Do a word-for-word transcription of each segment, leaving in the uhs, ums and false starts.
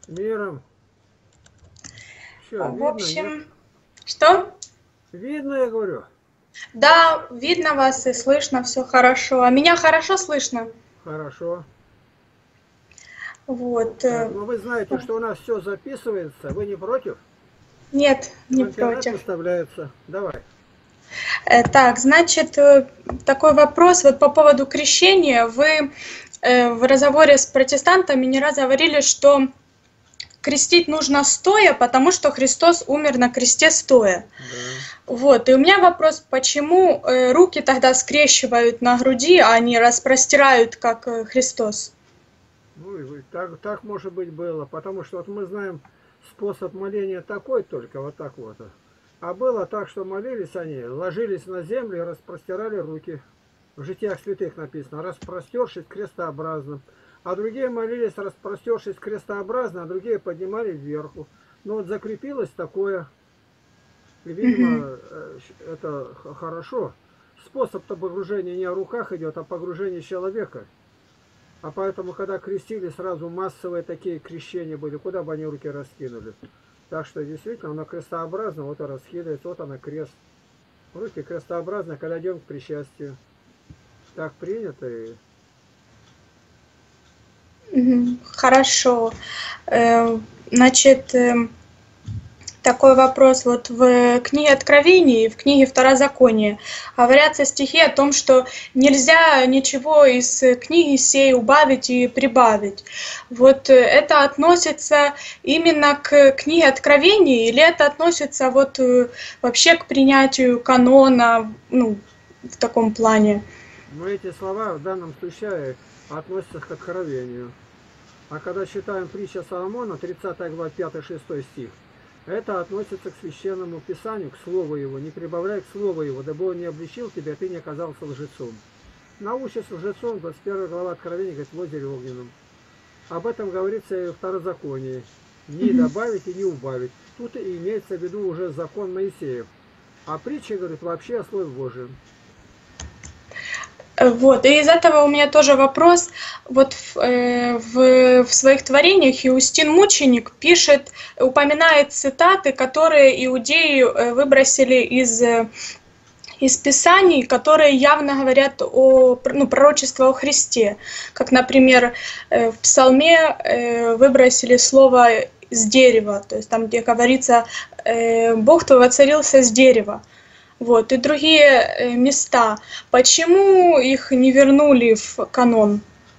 Миром. Что, В видно, нет? общем, что? Видно, я говорю. Да, видно вас и слышно все хорошо. А меня хорошо слышно? Хорошо. Вот. Так, э, ну вы знаете, что у нас все записывается. Вы не против? Нет, В не интернет против. выставляется. Давай. Э, Так, значит, э, такой вопрос вот по поводу крещения. Вы э, в разговоре с протестантами не раз говорили, что крестить нужно стоя, потому что Христос умер на кресте стоя. Да. Вот, и у меня вопрос, почему э, руки тогда скрещивают на груди, а не распростирают, как э, Христос? Ну, и вы- так, так может быть было. Потому что вот мы знаем способ моления такой только, вот так вот. А было так, что молились они, ложились на землю и распростирали руки. В житиях святых написано, распростершись крестообразно. А другие молились, распростершись крестообразно, а другие поднимали вверху. Но вот закрепилось такое. И, Мгм. видимо, э, это х- хорошо. Способ-то погружения не о руках идет, а погружение человека. А поэтому, когда крестили, сразу массовые такие крещения были, куда бы они руки раскинули. Так что, действительно, оно крестообразно, вот и раскидывается, вот оно крест. Руки крестообразно, когда идем к причастию. Так принято. И... Мгм. Хорошо. Э, Значит, э, такой вопрос. Вот в книге Откровений, в книге Второзаконие говорятся стихи о том, что нельзя ничего из книги сей убавить и прибавить. Вот э, это относится именно к книге Откровений или это относится вот э, вообще к принятию канона, ну, в таком плане? Но эти слова в данном случае относятся к откровению. А когда читаем притча Соломона, тридцатая глава, пятый-шестой стих, это относится к священному писанию, к слову его. Не прибавляй к слову его, дабы он не обличил тебя, ты не оказался лжецом. Научишься лжецом, двадцать первая глава Откровения, говорит, в озере огненном. Об этом говорится и в Второзаконии. Не добавить и не убавить. Тут и имеется в виду уже закон Моисеев. А притча, говорит, вообще о Слове Божьем. Вот, и из этого у меня тоже вопрос. Вот в, э, в, в своих творениях Иустин Мученик пишет, упоминает цитаты, которые иудеи э, выбросили из, э, из Писаний, которые явно говорят о ну, пророчестве о Христе. Как, например, э, в Псалме э, выбросили слово «с дерева», то есть там, где говорится э, «Бог твой воцарился с дерева». Вот, и другие э, места. Почему их не вернули в канон,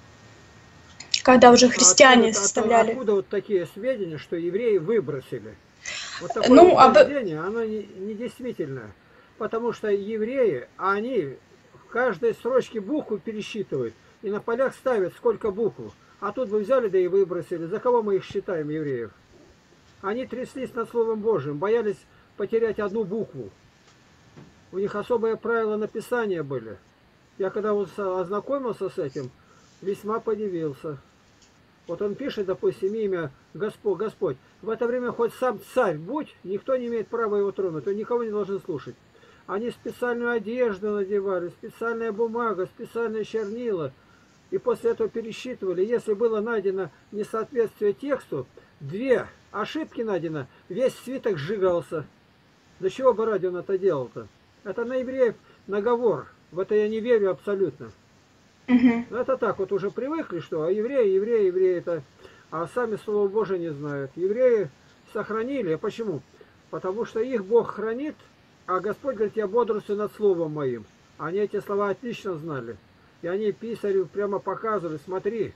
когда уже А откуда, христиане а составляли? откуда вот такие сведения, что евреи выбросили? Вот такое Ну, об... утверждение, оно не, не действительно. Потому что евреи, они в каждой строчке букву пересчитывают. И на полях ставят, сколько букв. А тут вы взяли, да и выбросили. За кого мы их считаем, евреев? Они тряслись над Словом Божьим, боялись потерять одну букву. У них особые правила написания были. Я когда вот ознакомился с этим, весьма подивился. Вот он пишет, допустим, имя Господь, Господь. В это время хоть сам царь будь, никто не имеет права его тронуть, он никого не должен слушать. Они специальную одежду надевали, специальная бумага, специальные чернила. И после этого пересчитывали. Если было найдено несоответствие тексту, две ошибки найдено, весь свиток сжигался. Для чего бы ради он это делал-то? Это на евреев наговор. В это я не верю абсолютно. Мгм. Ну, это так, вот уже привыкли, что а евреи, евреи, евреи это... А сами Слово Божие не знают. Евреи сохранили. А почему? Потому что их Бог хранит, а Господь говорит, я бодрствую над Словом Моим. Они эти слова отлично знали. И они писарю прямо показывали, смотри.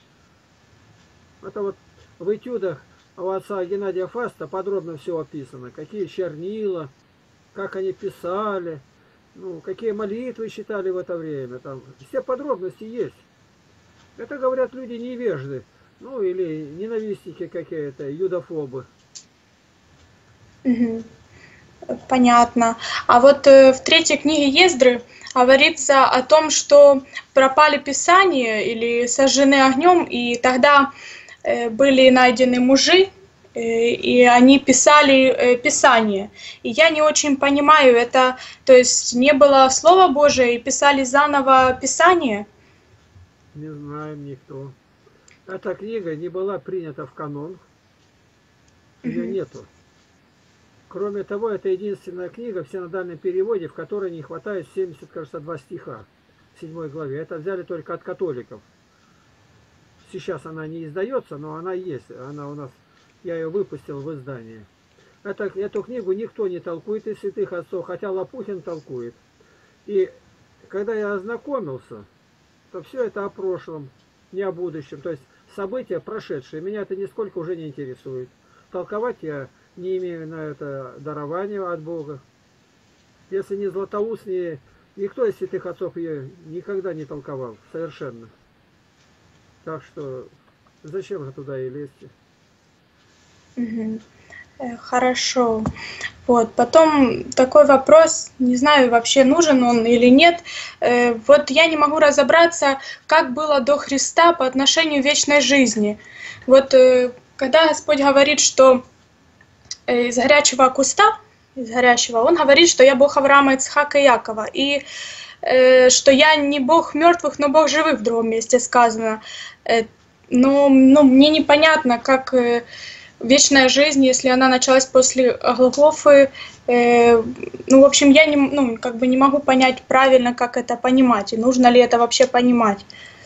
Это вот в этюдах у отца Геннадия Фаста подробно все описано. Какие чернила, как они писали, ну, какие молитвы читали в это время. Там все подробности есть. Это говорят люди невежды, ну или ненавистники какие-то, юдофобы. Мгм. Понятно. А вот э, в третьей книге Ездры говорится о том, что пропали Писания или сожжены огнем, и тогда э, были найдены мужи, э, и они писали э, Писание. И я не очень понимаю, это, то есть не было Слова Божия и писали заново Писание? Не знаем никто. Эта книга не была принята в канон. Ее нету. Кроме того, это единственная книга в синодальном переводе, в которой не хватает семьдесят, кажется, два стиха в седьмой главе. Это взяли только от католиков. Сейчас она не издается, но она есть. Она у нас, я ее выпустил в издании. Это, эту книгу никто не толкует из святых отцов, хотя Лопухин толкует. И когда я ознакомился, то все это о прошлом, не о будущем. То есть события прошедшие. Меня это нисколько уже не интересует. Толковать я не имею на это дарования от Бога. Если не Златоуст, ни, никто из святых отцов ее никогда не толковал. Совершенно. Так что зачем же туда и лезть? Угу. Хорошо. Вот. Потом такой вопрос, не знаю, вообще нужен он или нет. Вот я не могу разобраться, как было до Христа по отношению к вечной жизни. Вот когда Господь говорит, что из горячего куста, из горящего, Он говорит, что я Бог Авраама, Ицхака и Якова. И э, что я не Бог мертвых, но Бог живых, в другом месте сказано. Э, но ну, мне непонятно, как э, вечная жизнь, если она началась после Голгофы. Э, ну, в общем, я не, ну, как бы не могу понять правильно, как это понимать. И нужно ли это вообще понимать.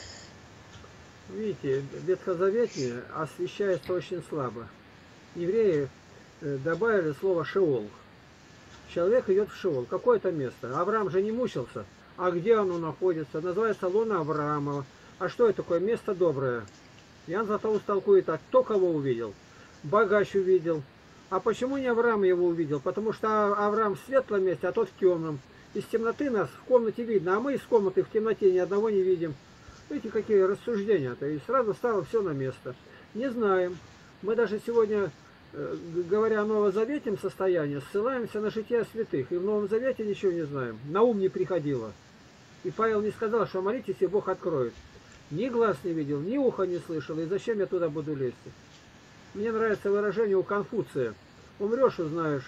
Видите, ветхозаветие освещается очень слабо. Евреи добавили слово «шеол». Человек идет в шеол, какое-то место. Авраам же не мучился. А где оно находится? Называется лона Авраамова. А что это такое? Место доброе. Ян Златоуст толкует так. Кто кого увидел? Богач увидел. А почему не Авраам его увидел? Потому что Авраам в светлом месте, а тот в темном. Из темноты нас в комнате видно, а мы из комнаты в темноте ни одного не видим. Видите, какие рассуждения-то. И сразу стало все на место. Не знаем. Мы даже сегодня, говоря о новозаветнем состоянии, ссылаемся на жития святых. И в Новом Завете ничего не знаем. На ум не приходило. И Павел не сказал, что молитесь, и Бог откроет. Ни глаз не видел, ни ухо не слышал. И зачем я туда буду лезть? Мне нравится выражение у Конфуция. Умрешь, узнаешь.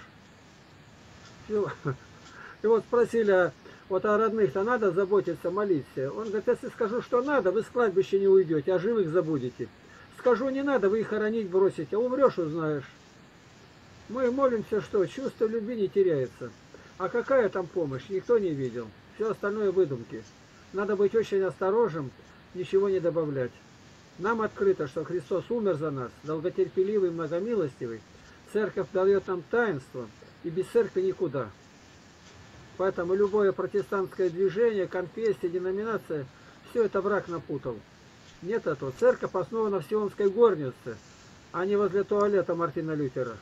И вот спросили, вот о родных-то надо заботиться, молиться. Он говорит, если скажу, что надо, вы с кладбища не уйдете, а живых забудете. Скажу, не надо, вы их хоронить бросите, а умрешь, узнаешь. Мы молимся, что чувство любви не теряется. А какая там помощь, никто не видел. Все остальное выдумки. Надо быть очень осторожным, ничего не добавлять. Нам открыто, что Христос умер за нас, долготерпеливый, многомилостивый. Церковь дает нам таинство, и без церкви никуда. Поэтому любое протестантское движение, конфессия, деноминация, все это враг напутал. Нет этого. Церковь основана в Сионской горнице, а не возле туалета Мартина Лютера.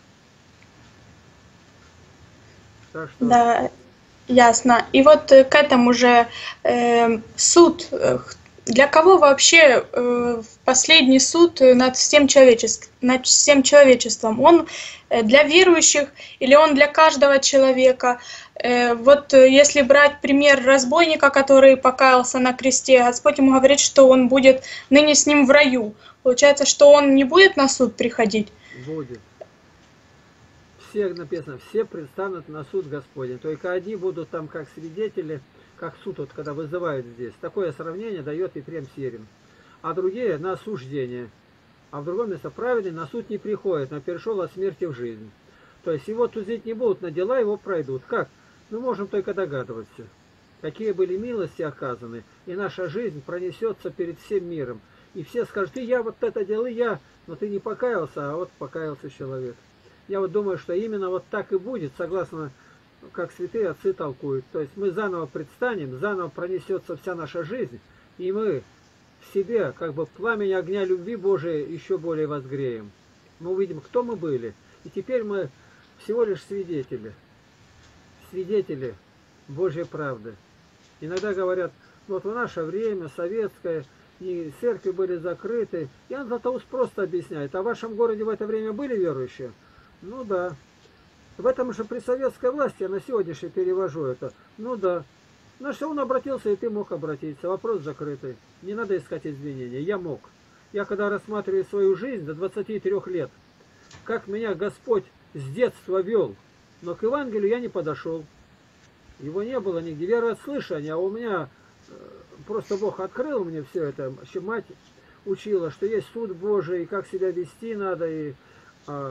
Так что... Да, ясно. И вот к этому же э, суд. Для кого вообще э, последний суд над всем, человечеством, над всем человечеством? Он для верующих или он для каждого человека? Э, вот если брать пример разбойника, который покаялся на кресте, Господь ему говорит, что он будет ныне с ним в раю. Получается, что он не будет на суд приходить? Будет. Все написано, все предстанут на суд Господень. Только одни будут там как свидетели, как суд, вот, когда вызывают здесь. Такое сравнение дает Ефрем Сирин. А другие на осуждение. А в другом месте праведный на суд не приходит, но перешел от смерти в жизнь. То есть его судить не будут, на дела его пройдут. Как? Мы можем только догадываться, какие были милости оказаны. И наша жизнь пронесется перед всем миром. И все скажут, и я вот это делал, и я. Но ты не покаялся, а вот покаялся человек. Я вот думаю, что именно вот так и будет, согласно, как святые отцы толкуют. То есть мы заново предстанем, заново пронесется вся наша жизнь, и мы в себе, как бы пламень огня любви Божией еще более возгреем. Мы увидим, кто мы были. И теперь мы всего лишь свидетели. Свидетели Божьей правды. Иногда говорят, вот в наше время, советское, и церкви были закрыты. Ян Златоуст просто объясняет, а в вашем городе в это время были верующие? Ну да. В этом же при советской власти, я на сегодняшний перевожу это, ну да. На что он обратился, и ты мог обратиться. Вопрос закрытый. Не надо искать извинения. Я мог. Я когда рассматриваю свою жизнь до двадцати трёх лет, как меня Господь с детства вел, но к Евангелию я не подошел. Его не было нигде. Вера от слышания, а у меня просто Бог открыл мне все это. Еще мать учила, что есть суд Божий, и как себя вести надо, и...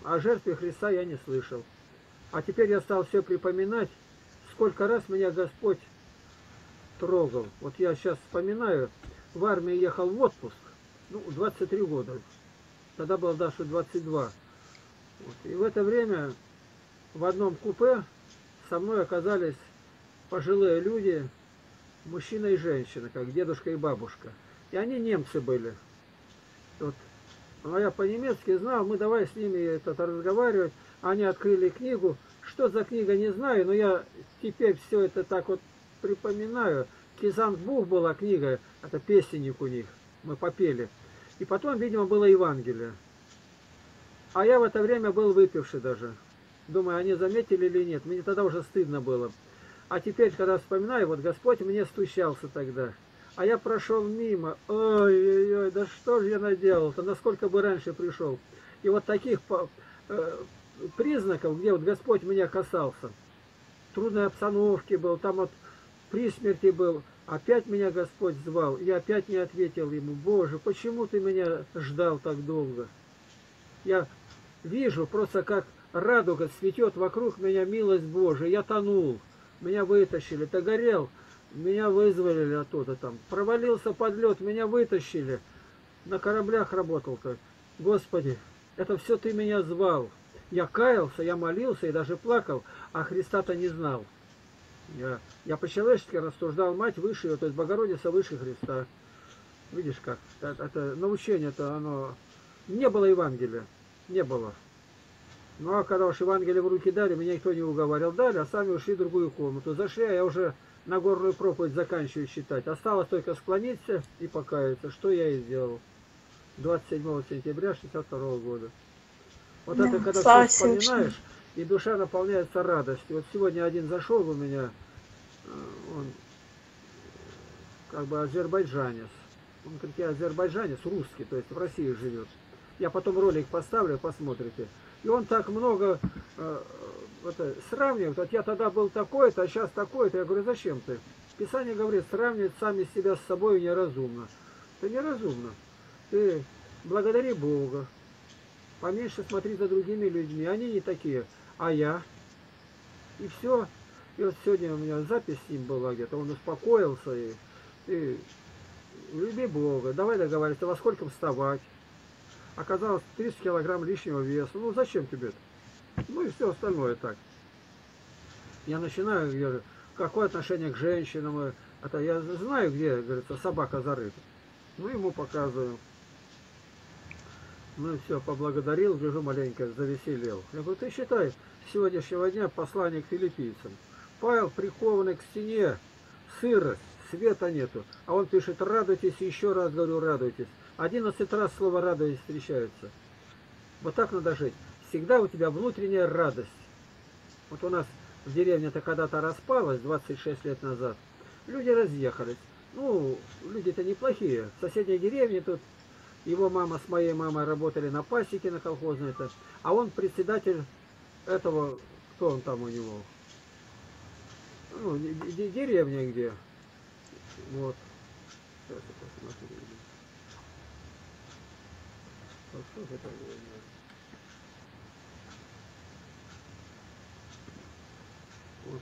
о жертве Христа я не слышал. А теперь я стал все припоминать, сколько раз меня Господь трогал. Вот я сейчас вспоминаю, в армии ехал в отпуск, ну, двадцать три года. Тогда было даже двадцать два. Вот. И в это время в одном купе со мной оказались пожилые люди, мужчина и женщина, как дедушка и бабушка. И они немцы были. Вот. А я по-немецки знал, мы давай с ними этот, разговаривать. Они открыли книгу. Что за книга, не знаю, но я теперь все это так вот припоминаю. Кизангбух была книга, это песенник у них, мы попели. И потом, видимо, было Евангелие. А я в это время был выпивший даже. Думаю, они заметили или нет. Мне тогда уже стыдно было. А теперь, когда вспоминаю, вот Господь мне стучался тогда. А я прошел мимо. Ой-ой-ой, да что же я наделал-то, насколько бы раньше пришел. И вот таких э, признаков, где вот Господь меня касался. Трудной обстановки был, там вот при смерти был. Опять меня Господь звал. Я опять не ответил ему. Боже, почему ты меня ждал так долго? Я вижу просто, как радуга цветет вокруг меня, милость Божия. Я тонул. Меня вытащили. Ты горел. Меня вызволили оттуда там. Провалился под лед. Меня вытащили. На кораблях работал-то. Господи, это все ты меня звал. Я каялся, я молился и даже плакал, а Христа-то не знал. Я, я по-человечески рассуждал, мать выше, то есть Богородица выше Христа. Видишь как? Это, это научение-то, оно... Не было Евангелия. Не было. Ну а когда уж Евангелие в руки дали, меня никто не уговаривал. Дали, а сами ушли в другую комнату. Зашли, а я уже Нагорную проповедь заканчиваю читать. Осталось только склониться и покаяться, что я и сделал. двадцать седьмого сентября шестьдесят второго года. Вот да, это когда ты вспоминаешь, и душа наполняется радостью. Вот сегодня один зашел у меня, он как бы азербайджанец. Он говорит, я азербайджанец, русский, то есть в России живет. Я потом ролик поставлю, посмотрите. И он так много э, это, сравнивает. Вот я тогда был такой-то, а сейчас такой-то. Я говорю, зачем ты? Писание говорит, сравнивать сами себя с собой неразумно. Это неразумно. Ты благодари Бога. Поменьше смотри за другими людьми. Они не такие, а я. И все. И вот сегодня у меня запись с ним была где-то. Он успокоился. И, и люби Бога. Давай договариваться, во сколько вставать. Оказалось тридцать килограмм лишнего веса. Ну зачем тебе это? Ну и все остальное так. Я начинаю, говорю, какое отношение к женщинам. Это я знаю, где, говорится, собака зарыта. Ну ему показываю. Ну и все, поблагодарил, гляжу, маленько завеселел. Я говорю, ты считай, с сегодняшнего дня послание к филиппийцам. Павел прикованный к стене, сырость, света нету. А он пишет, радуйтесь, еще раз говорю, радуйтесь. Одиннадцать раз слово радуйтесь встречается. Вот так надо жить. Всегда у тебя внутренняя радость. Вот у нас в деревне-то когда-то распалась, двадцать шесть лет назад. Люди разъехались. Ну, люди-то неплохие. В соседней деревне тут его мама с моей мамой работали на пасеке, на колхозной. -то. А он председатель этого, кто он там у него? Ну, деревня где. Вот. Сейчас я посмотрю. Вот что же это было? Вот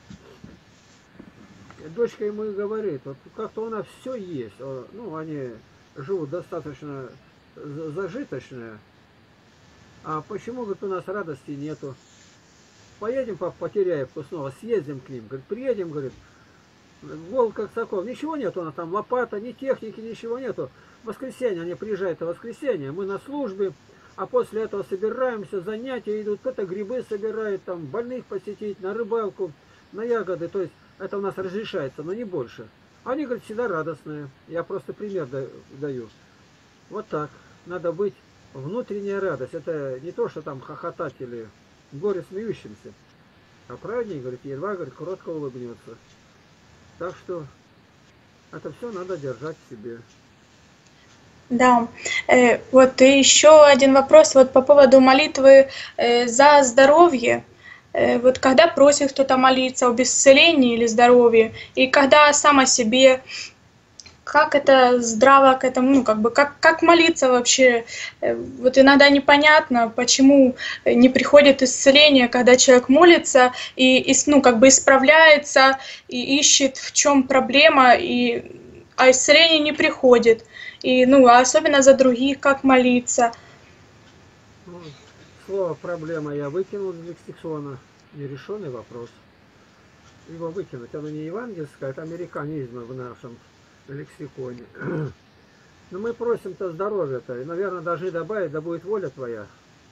так. Дочка ему и говорит, вот как-то у нас все есть. Ну, они живут достаточно зажиточные. А почему, говорит, у нас радости нету? Поедем по Потеряевку снова, съездим к ним. Говорит, приедем, говорит, гол как сокол. Ничего нету, у нас там лопата, ни техники, ничего нету. В воскресенье они приезжают, в воскресенье, мы на службе, а после этого собираемся, занятия идут, кто-то грибы собирает, там больных посетить, на рыбалку, на ягоды. То есть это у нас разрешается, но не больше. Они, говорят, всегда радостные. Я просто пример даю. Вот так. Надо быть внутренняя радость. Это не то, что там хохотать или горе смеющимся. А праведник, говорит, едва, говорит, коротко улыбнется. Так что это все надо держать в себе. Да, э, вот и еще один вопрос вот по поводу молитвы э, за здоровье. Э, вот когда просит кто-то молиться об исцелении или здоровье, и когда сам о себе как это здраво к этому, ну, как бы, как, как молиться вообще? Э, Вот иногда непонятно, почему не приходит исцеление, когда человек молится и, и, ну, как бы исправляется и ищет, в чем проблема, и, а исцеление не приходит. И, ну, а особенно за других, как молиться. Ну, слово «проблема» я выкинул из лексикона. Нерешенный вопрос. Его выкинуть. Оно не евангельское, это американизм в нашем лексиконе. Но мы просим-то здоровья-то. И, наверное, должны добавить, да будет воля твоя.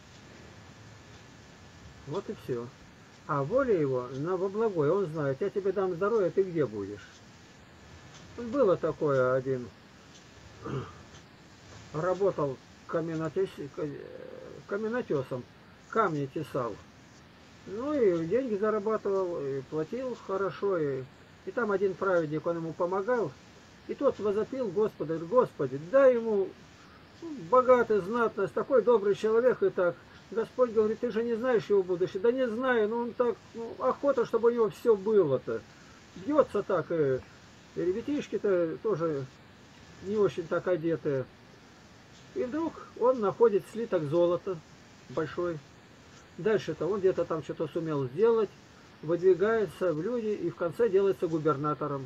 Вот и все. А воля его на во благое. Он знает, я тебе дам здоровье, ты где будешь? Вот было такое один. Работал каменотес... каменотесом. Камни тесал. Ну и деньги зарабатывал, и платил хорошо. И, и там один праведник, он ему помогал. И тот возопил Господа, говорит: Господи, дай ему богатый, знатность, такой добрый человек и так. Господь говорит: ты же не знаешь его будущее. Да не знаю, но он так, ну, охота, чтобы у него все было-то. Бьется так, и, и ребятишки-то тоже не очень так одетые. И вдруг он находит слиток золота большой. Дальше-то он где-то там что-то сумел сделать, выдвигается в люди и в конце делается губернатором.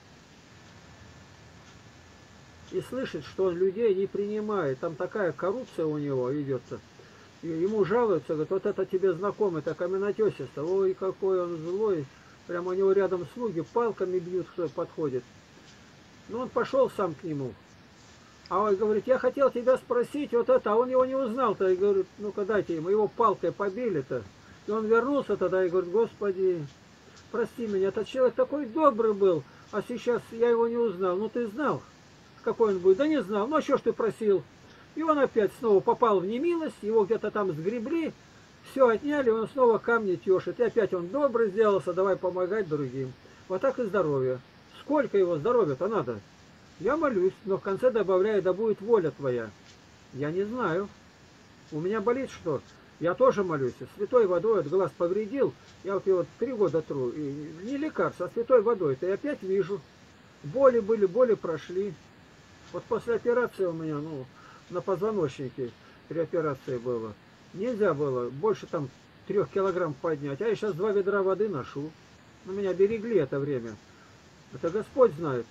И слышит, что он людей не принимает. Там такая коррупция у него идет-то. И ему жалуются, говорят: вот это тебе знакомый, это каменотесец-то. Ой, какой он злой. Прямо у него рядом слуги палками бьют, кто подходит. Ну, он пошел сам к нему. А он говорит: я хотел тебя спросить вот это, а он его не узнал-то. И говорит: ну-ка дайте ему, его палкой побили-то. И он вернулся тогда и говорит: Господи, прости меня, этот человек такой добрый был, а сейчас я его не узнал. Ну ты знал, какой он будет? Да не знал. Ну а что ж ты просил? И он опять снова попал в немилость, его где-то там сгребли, все отняли, он снова камни тешит. И опять он добрый сделался, давай помогать другим. Вот так и здоровье. Сколько его здоровья-то надо? Я молюсь, но в конце добавляю: да будет воля твоя. Я не знаю. У меня болит что? Я тоже молюсь. Святой водой от глаз повредил. Я вот его три года тру. И не лекарство, а святой водой-то. И опять вижу. Боли были, боли прошли. Вот после операции у меня, ну, на позвоночнике при операции было. Нельзя было больше там трех килограмм поднять. А я сейчас два ведра воды ношу. Ну, меня берегли это время. Это Господь знает.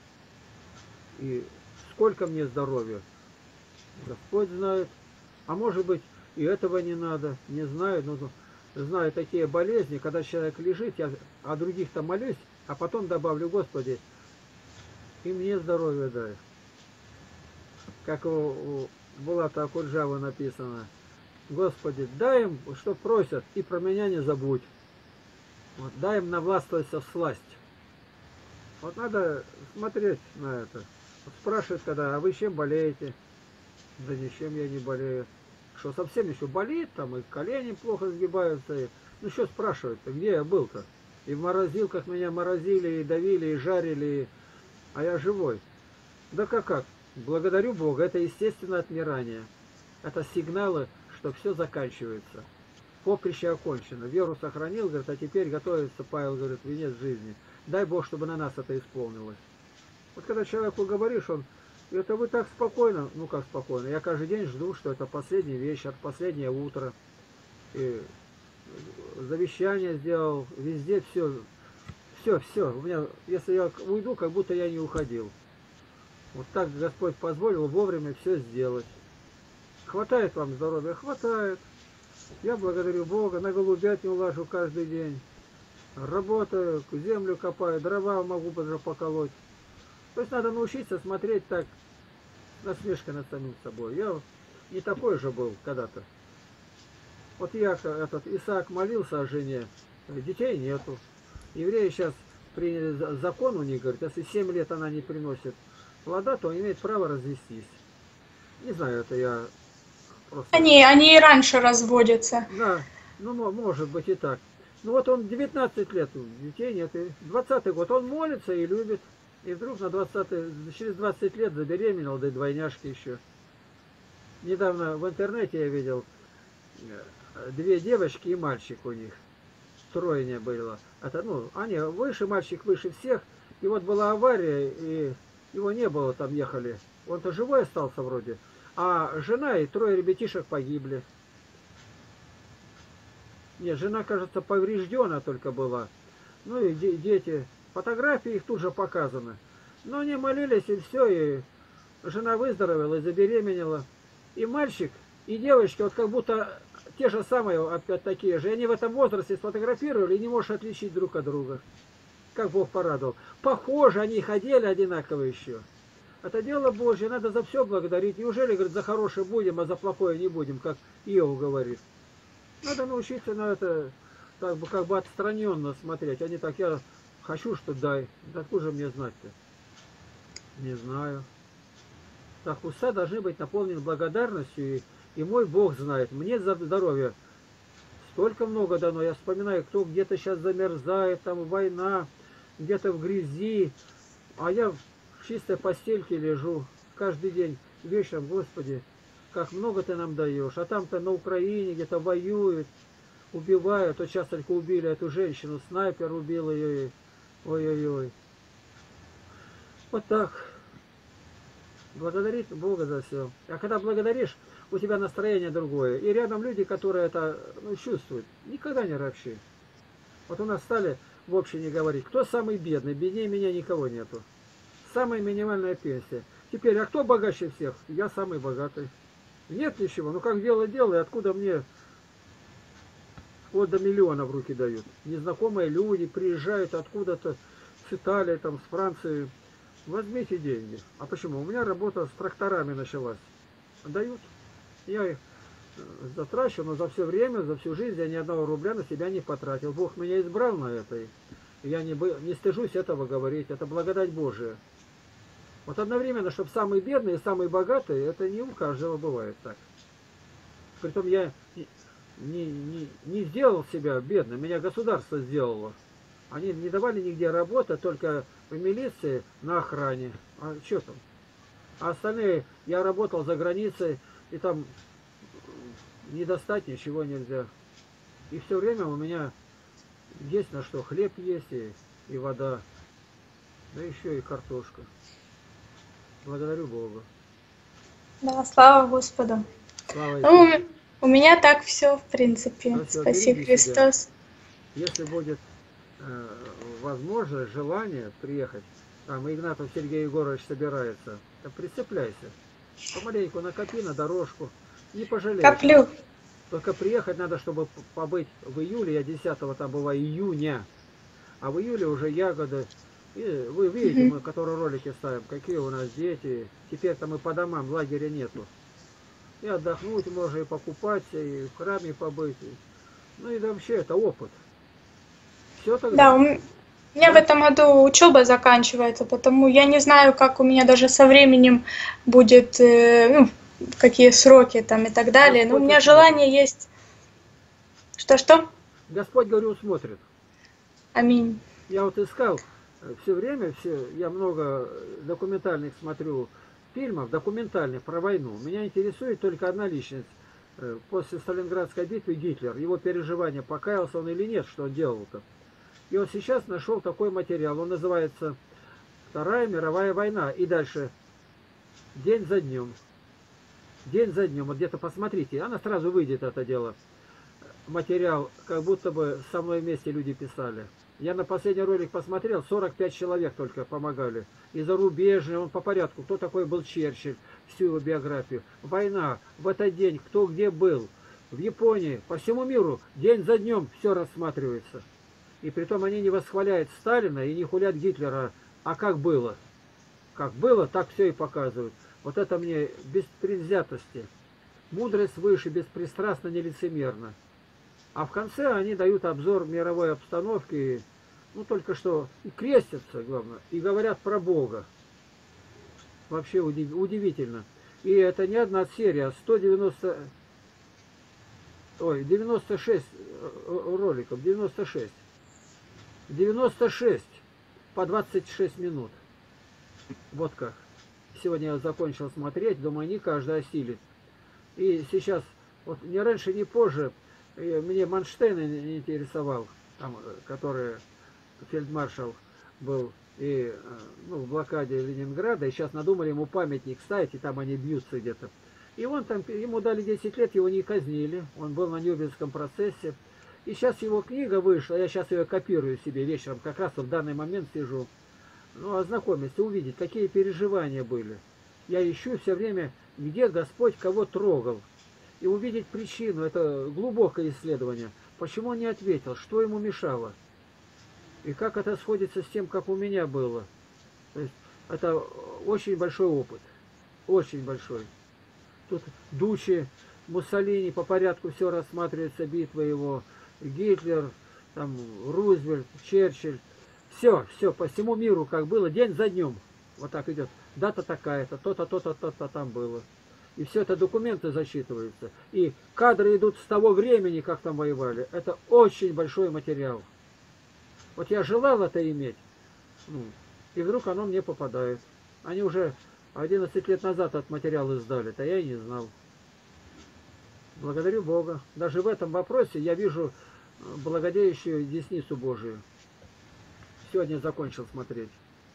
И сколько мне здоровья. Господь знает. А может быть, и этого не надо. Не знаю. Но знаю такие болезни, когда человек лежит, я о других-то молюсь, а потом добавлю: Господи, и мне здоровье дай. Как у, у Булата Акуджавы написано: Господи, дай им, что просят, и про меня не забудь. Вот, дай им навластвоваться всласть. Вот надо смотреть на это. Вот спрашивают, когда: а вы чем болеете? Да ничем я не болею. Что, совсем еще болит, там и колени плохо сгибаются. И... Ну что спрашивают-то, где я был-то? И в морозилках меня морозили, и давили, и жарили, и... а я живой. Да как как? Благодарю Бога, это естественное отмирание. Это сигналы, что все заканчивается. Поприще окончено. Веру сохранил, говорит, а теперь готовится, Павел говорит, венец жизни. Дай Бог, чтобы на нас это исполнилось. Вот когда человеку говоришь, он: это вы так спокойно. Ну как спокойно? Я каждый день жду, что это последний вечер, последнее утро. И завещание сделал, везде все, все, все. У меня, если я уйду, как будто я не уходил. Вот так Господь позволил вовремя все сделать. Хватает вам здоровья? Хватает. Я благодарю Бога, на голубятню лажу каждый день. Работаю, землю копаю, дрова могу даже поколоть. То есть надо научиться смотреть так, насмешка над самим собой. Я не такой же был когда-то. Вот я, этот Исаак, молился о жене, детей нету. Евреи сейчас приняли закон у них, говорят, если семь лет она не приносит плода, то имеет право развестись. Не знаю, это я просто... Они, они и раньше разводятся. Да, ну может быть и так. Ну вот он девятнадцать лет, детей нет, и двадцатый год, он молится и любит. И вдруг на двадцатый, через двадцать лет забеременел, да и двойняшки еще. Недавно в интернете я видел две девочки и мальчик у них. Тройня было. Это, ну, они выше, мальчик выше всех. И вот была авария, и Его не было, там ехали. Он-то живой остался вроде. А жена и трое ребятишек погибли. Нет, жена, кажется, повреждена только была. Ну и дети. Фотографии их тут же показаны. Но они молились, и все, и жена выздоровела, и забеременела. И мальчик, и девочки, вот как будто те же самые, опять такие же. И они в этом возрасте сфотографировали, и не можешь отличить друг от друга. Как Бог порадовал. Похоже, они ходили одинаково еще. Это дело Божье, надо за все благодарить. Неужели, говорит, за хорошее будем, а за плохое не будем, как Иов говорит. Надо научиться на это как бы, как бы отстраненно смотреть. А не так, я хочу, что дай. Да откуда же мне знать-то? Не знаю. Так, уста должны быть наполнены благодарностью. И, и мой Бог знает. Мне за здоровье столько много дано. Я вспоминаю, кто где-то сейчас замерзает, там война, где-то в грязи. А я в чистой постельке лежу каждый день вечером. Господи, как много ты нам даешь. А там-то на Украине где-то воюют, убивают. Вот сейчас только убили эту женщину, снайпер убил ее. Ой-ой-ой. Вот так. Благодарить Бога за все. А когда благодаришь, у тебя настроение другое. И рядом люди, которые это ну, чувствуют. Никогда не ропщи. Вот у нас стали в общине говорить, кто самый бедный, беднее меня никого нету. Самая минимальная пенсия. Теперь, а кто богаче всех? Я самый богатый. Нет ничего. Ну как дело делай, откуда мне вот до миллиона в руки дают. Незнакомые люди приезжают откуда-то с Италии, там, с Франции. Возьмите деньги. А почему? У меня работа с тракторами началась. Дают. Я их затрачу, но за все время, за всю жизнь я ни одного рубля на себя не потратил. Бог меня избрал на это. И я не, не стыжусь этого говорить. Это благодать Божия. Вот одновременно, чтобы самый бедный и самый богатый, это не у каждого бывает так. Притом я не, не, не сделал себя бедным, меня государство сделало. Они не давали нигде работы, только в милиции на охране. А что там? А остальные, я работал за границей, и там не достать ничего нельзя. И все время у меня есть на что. Хлеб есть и, и вода. Да еще и картошка. Благодарю Бога. Да, слава Господу. Слава ну, у меня так все, в принципе. Ну, все, Спаси Христос. Себя. Если будет э, возможность, желание приехать, там Игнатов Сергей Егорович собирается, то прицепляйся. Помаленьку накопи на дорожку. Не пожалеешь. Коплю. Только приехать надо, чтобы побыть в июле. Я десятого там была, июня. А в июле уже ягоды. И вы видите, mm-hmm. мы, которые ролики ставим, какие у нас дети. Теперь-то мы по домам, лагеря нету. И отдохнуть можно, и покупаться, и в храме побыть. Ну и вообще это опыт. Все тогда? Да, у меня в этом году учеба заканчивается, потому я не знаю, как у меня даже со временем будет, ну, какие сроки там и так далее. Но у меня желание есть. Что-что? Господь, говорю, смотрит. Аминь. Я вот искал все время, все, я много документальных смотрю фильмов, документальных про войну. Меня интересует только одна личность. После Сталинградской битвы Гитлер, его переживания, покаялся он или нет, что он делал-то. И вот сейчас нашел такой материал, он называется «Вторая мировая война». И дальше день за днем. День за днем. Вот где-то посмотрите, она сразу выйдет, это дело. Материал, как будто бы со мной вместе люди писали. Я на последний ролик посмотрел, сорок пять человек только помогали. И зарубежные, он по порядку. Кто такой был Черчилль, всю его биографию. Война, в этот день, кто где был. В Японии, по всему миру, день за днем все рассматривается. И притом они не восхваляют Сталина и не хулят Гитлера, а как было. Как было, так все и показывают. Вот это мне без предвзятости. Мудрость выше, беспристрастно, нелицемерно. А в конце они дают обзор мировой обстановки, ну только что и крестятся, главное, и говорят про Бога. Вообще удивительно. И это не одна серия, а сто девяносто, ой, девяносто шесть роликов, девяносто шесть. девяносто шесть по двадцать шесть минут. Вот как. Сегодня я закончил смотреть, думаю, не каждый осилит. И сейчас, вот ни раньше, ни позже, мне Манштейн интересовал, там, который фельдмаршал был и, э, ну, в блокаде Ленинграда, и сейчас надумали ему памятник ставить, и там они бьются где-то. И он там, ему дали десять лет, его не казнили, он был на Нюрнбергском процессе. И сейчас его книга вышла, я сейчас ее копирую себе вечером, как раз в данный момент сижу. Ну, ознакомиться, увидеть, какие переживания были. Я ищу все время, где Господь кого трогал. И увидеть причину, это глубокое исследование. Почему он не ответил, что ему мешало. И как это сходится с тем, как у меня было. То есть, это очень большой опыт. Очень большой. Тут Дучи, Муссолини, по порядку все рассматривается, битва его, Гитлер, там, Рузвельт, Черчилль. Все, все, по всему миру как было, день за днем. Вот так идет. Дата такая-то, то-то, то-то, то-то там было. И все это документы зачитываются. И кадры идут с того времени, как там воевали. Это очень большой материал. Вот я желал это иметь, ну, и вдруг оно мне попадает. Они уже одиннадцать лет назад этот материал издали, то я и не знал. Благодарю Бога. Даже в этом вопросе я вижу благодеющую десницу Божию. Сегодня закончил смотреть.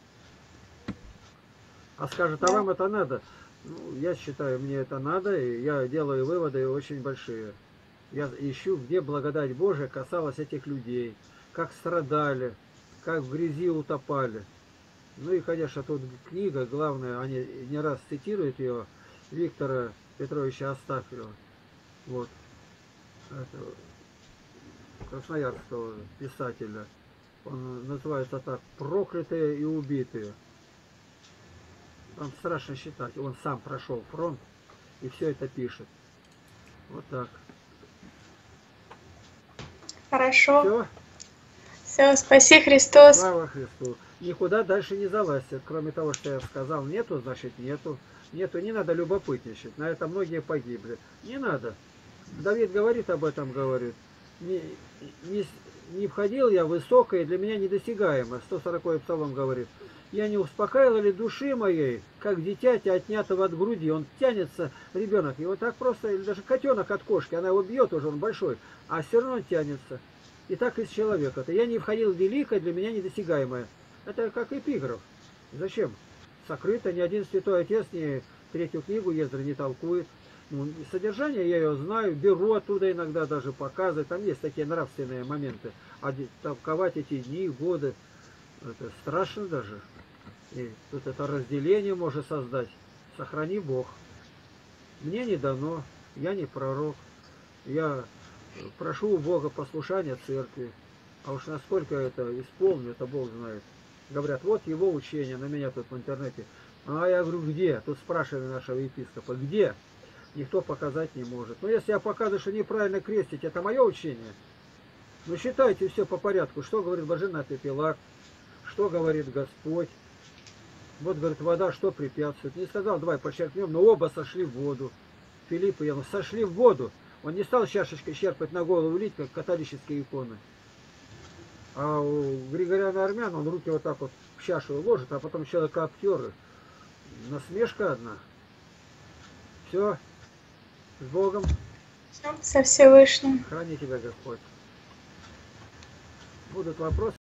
А скажет, а вам это надо? Ну, я считаю, мне это надо, и я делаю выводы очень большие. Я ищу, где благодать Божия касалась этих людей, как страдали, как в грязи утопали. Ну и, конечно, тут книга, главное, они не раз цитируют ее, Виктора Петровича Астафьева. Вот. Это красноярского писателя. Он называется так: «Проклятые и убитые». Там страшно считать. Он сам прошел фронт и все это пишет. Вот так. Хорошо. Все. Все, спаси Христос. Слава Христу. Никуда дальше не залазят. Кроме того, что я сказал, нету, значит нету. Нету, не надо любопытничать. На это многие погибли. Не надо. Давид говорит об этом, говорит. Не, не, не входил я в высокое, для меня недосягаемо. сто сороковой псалом говорит. Я не успокаивали души моей, как дитятя, отнятого от груди. Он тянется, ребенок, и вот так просто, или даже котенок от кошки, она его бьет уже, он большой, а все равно он тянется. И так и с человека-то. Я не входил в великое, для меня недосягаемое. Это как эпиграф. Зачем? Сокрыто, ни один святой отец ни третью книгу Ездра не толкует. Ну, содержание я ее знаю, беру оттуда иногда даже показывать. Там есть такие нравственные моменты. А толковать эти дни, годы, это страшно даже. И тут это разделение может создать. Сохрани Бог. Мне не дано, я не пророк. Я прошу у Бога послушания церкви. А уж насколько это исполню, это Бог знает. Говорят, вот его учение, на меня тут в интернете. А я говорю, где? Тут спрашивали нашего епископа, где? Никто показать не может. Но если я показываю, что неправильно крестить, это мое учение. Ну считайте все по порядку. Что говорит Блаженный Апифилакт? Что говорит Господь? Вот, говорит, вода что препятствует? Не сказал, давай подчеркнем, но оба сошли в воду. Филипп и Иоанн сошли в воду. Он не стал чашечкой черпать на голову, лить, как католические иконы. А у Григория Армяна он руки вот так вот в чашу ложит, а потом человека обтеры. Насмешка одна. Все. С Богом. Со Всевышним. Храни тебя Господь. Будут вопросы?